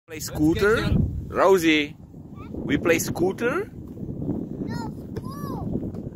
Play scooter? Rosie, we play scooter? No, school.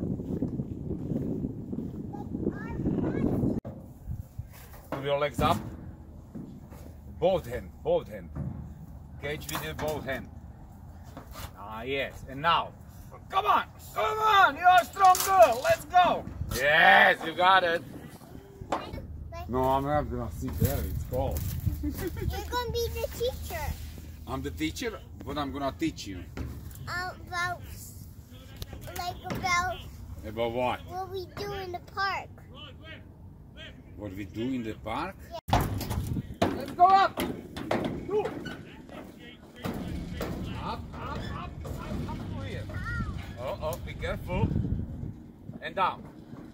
Put your legs up. Both hand, both hand. Catch with your both hand. Ah, yes. And now, come on, you are a strong girl. Let's go. Yes, you got it. No, I'm not gonna sit there. It's cold. You're gonna be the teacher. I'm the teacher. What I'm gonna teach you? About About what? what we do in the park. What we do in the park? Yeah. Let's go up. Go. Up to here. Oh, be careful. And down.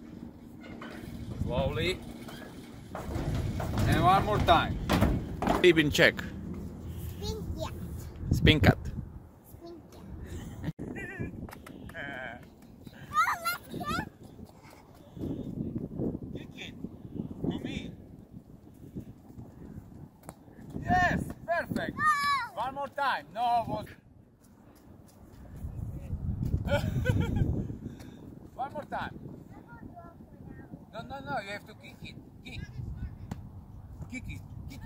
Slowly. And one more time. Keep in check. Yeah. Spin cut. Kick it. To me. Yes, perfect. One more time. No, one more time. No, you have to kick it. Kick it.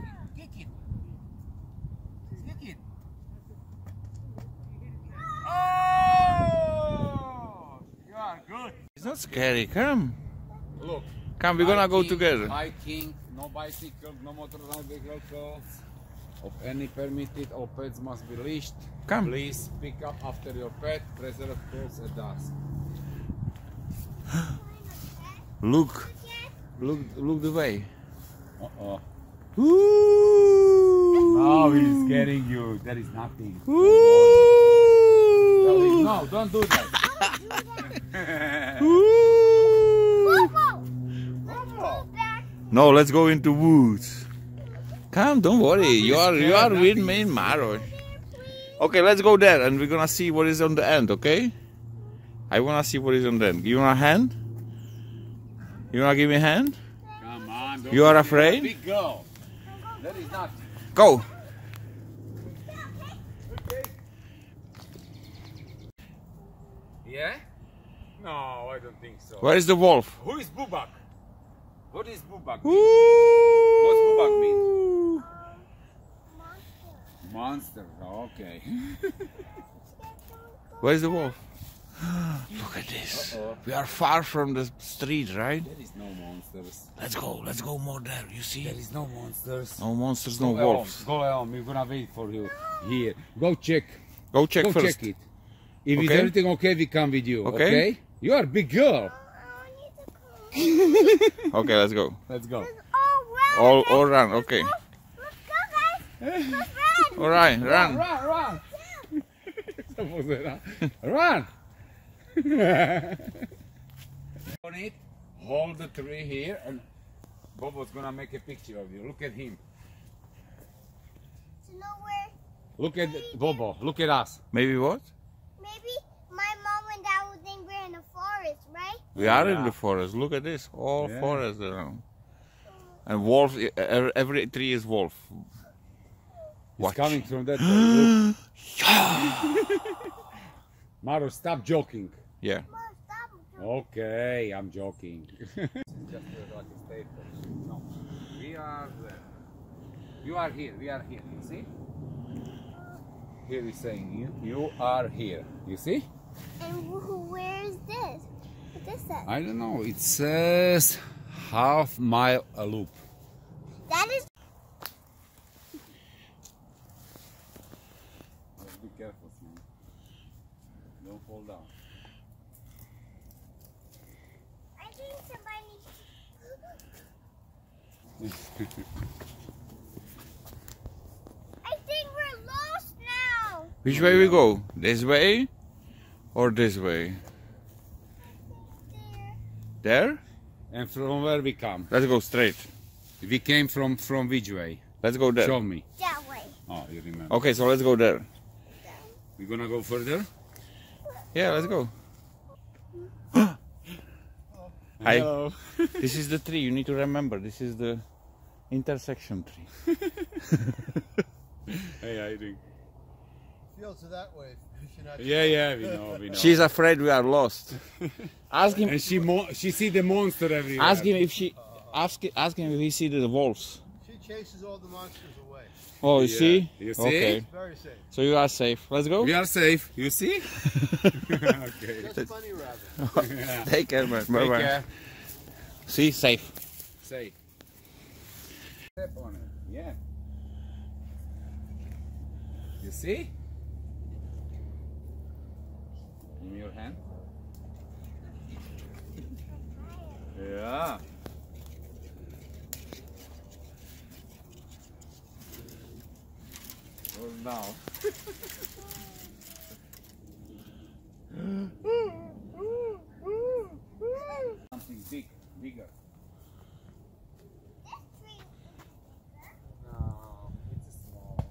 Oh! You are good. It's not scary, come. Look. Come, we're gonna go together. Hiking, no bicycles, no motorized vehicles of any permitted, all pets must be leashed. Come. Please pick up after your pet, preserve pets at dusk. Look the way. Uh-oh. Ooh. Now he's getting you. There is nothing. Ooh. No, don't do that. Ooh. Momo. No, let's go into woods. Come, don't worry. You are with me in Maro. Okay, let's go there and we're gonna see what is on the end, okay? I wanna see what is on the end. You want a hand? You wanna give me a hand? Come on. You are afraid? Big girl. That is nothing. Go. Yeah? No, I don't think so. Where is the wolf? Who is Bubak? What is Bubak? Ooh. What's Bubak mean? Monster. Okay. Where is the wolf? Look at this. We are far from the street, right? There is no monsters. Let's go more there, you see? There is no monsters. No monsters, no Go wolves. Go on, we're gonna wait for you here. Go check. Go check Go first. check it. If it's Okay. everything okay, we come with you. Okay. Okay? You are a big girl. Okay, let's go. Let's go. All run, okay. Let's go, guys. Let's run. All right, run. Run. Run. On it, hold the tree here, and Bobo's gonna make a picture of you. Look at him. To know where Look at Bobo. Look at us. Maybe what? maybe my mom and dad would think we're in the forest, right? We are in Yeah. the forest. Look at this. All Yeah. forest around. And wolf, every tree is wolf. He's Watch. coming from that way. Look. Maro, stop joking. Yeah. Mom, stop. Okay, I'm joking. Just like a statement. No, we are there. You are here. We are here. You see? Here is saying you are here. You see? And where is this? What this says? I don't know. It says half mile a loop. That is. Just be careful, man. Don't fall down. I think somebody. I think we're lost now. Which way we go? This way or this way? There. There? And from where we come? Let's go straight. We came from which way? Let's go there. Show me. That way. Oh, you remember. Okay, so let's go there. We're gonna go further? Yeah, let's go. Hi. Hello. This is the tree. You need to remember. This is the intersection tree. Hey, how you doing? Fields are that way. Yeah, we know. She's afraid we are lost. Ask him. And she see the monster everywhere. Ask him if he see the wolves. She chases all the monsters away. Oh, you Yeah. see? You see? Okay. Very safe. So you are safe. Let's go. We are safe. You see? Okay. Just bunny rabbit. Yeah. Take care, man. Bye Take bye. care. See, safe. Safe. Step on it. Yeah. You see? Give me your hand. Yeah. Well, now. Something bigger. No, it's small.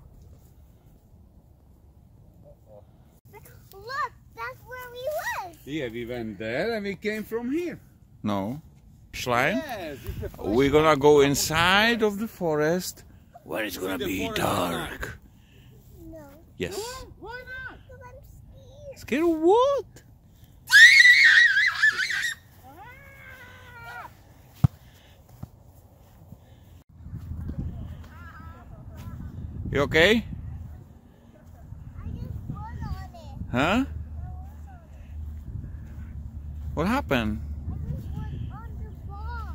Look, that's where we was. Yeah, we went there and we came from here. No. Slime. Yes, it's a We're gonna go inside of the forest where it's gonna the be forest dark. No, Yes. Why not? because I'm scared. Scared of what? You okay? I just went on it. Huh? What happened? I just went on the ball.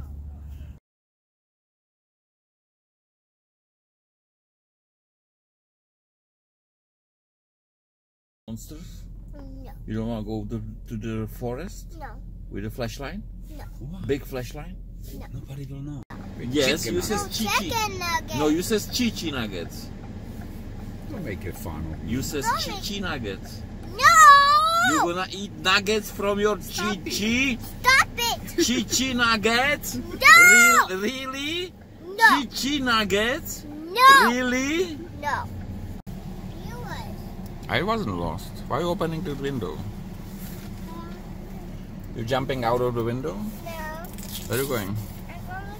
Monsters? No, You don't want to go to the forest no, with a flashlight? no. Big flashlight? Nobody will know. Yes, Chicken you nuggets. says chichi. Chicken nuggets. No, you says chichi nuggets. Don't make it fun. You says Sorry. chichi nuggets. No! You gonna eat nuggets from your chichi? Stop it! Chichi nuggets? No! Really? No! Chichi nuggets? No! Really? No. You was. I wasn't lost. Why are you opening the window? You jumping out of the window? No. Where are you going? I'm going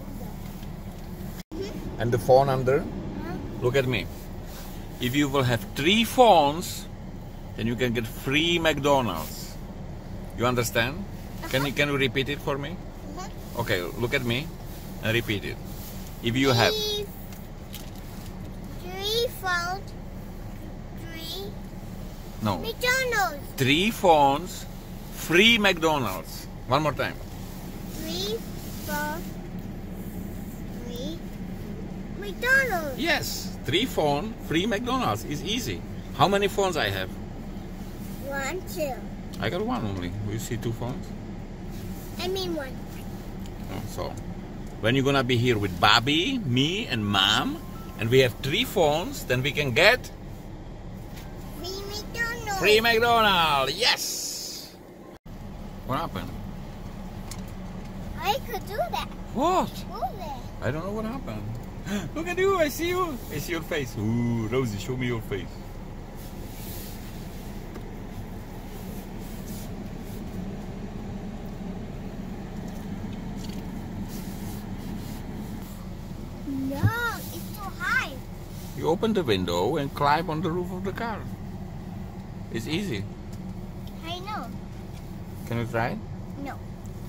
to Buddha. And the phone under? Look at me. If you will have 3 phones, then you can get free McDonald's. You understand? Can you repeat it for me? Okay, look at me and repeat it. If you have Three phones. 3 no McDonald's. 3 phones, free McDonald's. One more time. 3 phones. 3 McDonald's. Yes, 3 phone, free McDonald's. It's easy. How many phones I have? 1, 2. I got 1 only. You see 2 phones? I mean 1. Oh, so when you're gonna be here with Bobby, me, and Mom, and we have 3 phones, then we can get Free McDonald's. free McDonald's. Yes. What happened? I could do that. What? Go there. I don't know what happened. Look at you. I see you. I see your face. Ooh, Rosie, show me your face. No, it's too high. You open the window and climb on the roof of the car. It's easy. I know. Can you try it? No.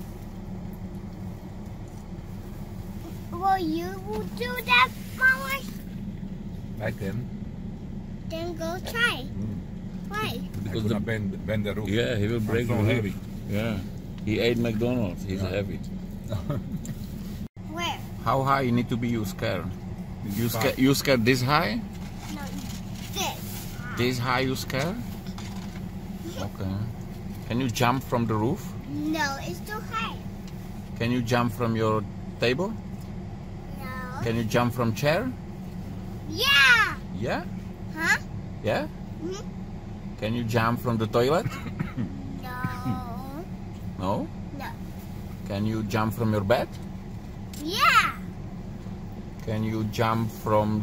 Well, you will do that, Mama? Back then. Then go try. Why? Because the bend the roof. Yeah, he will break so the roof. heavy. Yeah. He ate McDonald's. He's heavy. Where? How high you need to be you scared? You Five. scared? You scared this high? No, this. This high you scared? Okay. Can you jump from the roof? No, it's too high. Can you jump from your table? No. Can you jump from chair? Yeah. Yeah? Huh? Yeah? Mhm. Can you jump from the toilet? No. No? No. Can you jump from your bed? Yeah. Can you jump from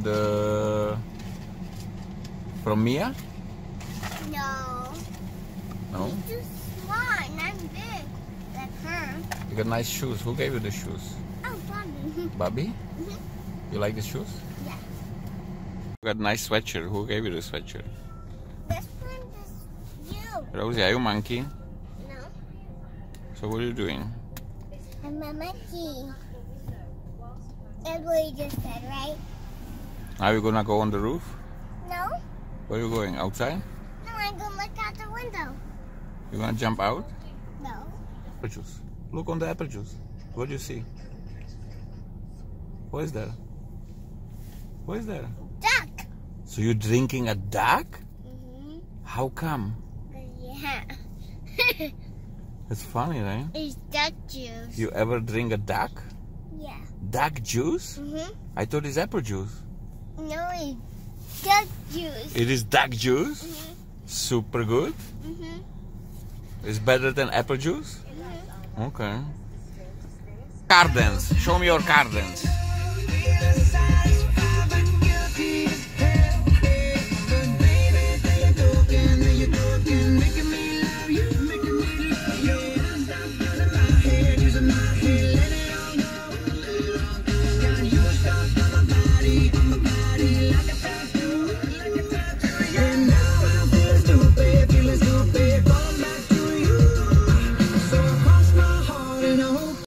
Mia? No. No? It's too small and I'm big. Like her. You got nice shoes. Who gave you the shoes? Oh, Bobby. Bobby? Mhm. You like the shoes? Yeah. Got a nice sweatshirt. Who gave you the sweatshirt? This one is you. Rosie, are you a monkey? No. So what are you doing? I'm a monkey. That's what you just said, right? Are you gonna go on the roof? No. Where are you going? Outside? No, I'm gonna look out the window. You gonna jump out? No. Apple juice. Look on the apple juice. What do you see? What is there? What is there? Duck. So you're drinking a duck? Mm-hmm. How come? Yeah. It's funny, right? It's duck juice. You ever drink a duck? Yeah. Duck juice? Mm-hmm. I thought it's apple juice. No, it's duck juice. It is duck juice? Mm-hmm. Super good? Mm-hmm. It's better than apple juice? Mm-hmm. Okay. Car dance. Show me your car dance.